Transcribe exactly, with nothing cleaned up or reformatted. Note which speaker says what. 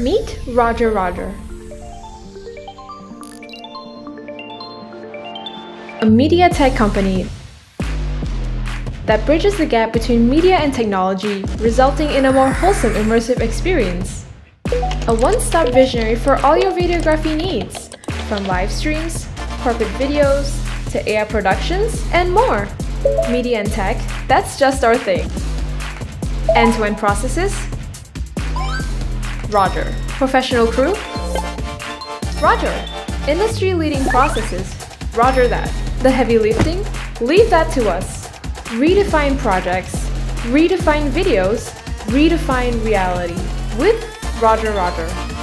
Speaker 1: Meet Roger Roger. A media tech company that bridges the gap between media and technology, resulting in a more wholesome immersive experience. A one-stop visionary for all your videography needs, from live streams, corporate videos, to A I productions, and more. Media and tech, that's just our thing. End-to-end processes? Roger. Professional crew? Roger. Industry-leading processes? Roger that. The heavy lifting? Leave that to us. Redefine projects, redefine videos, redefine reality with Roger Roger.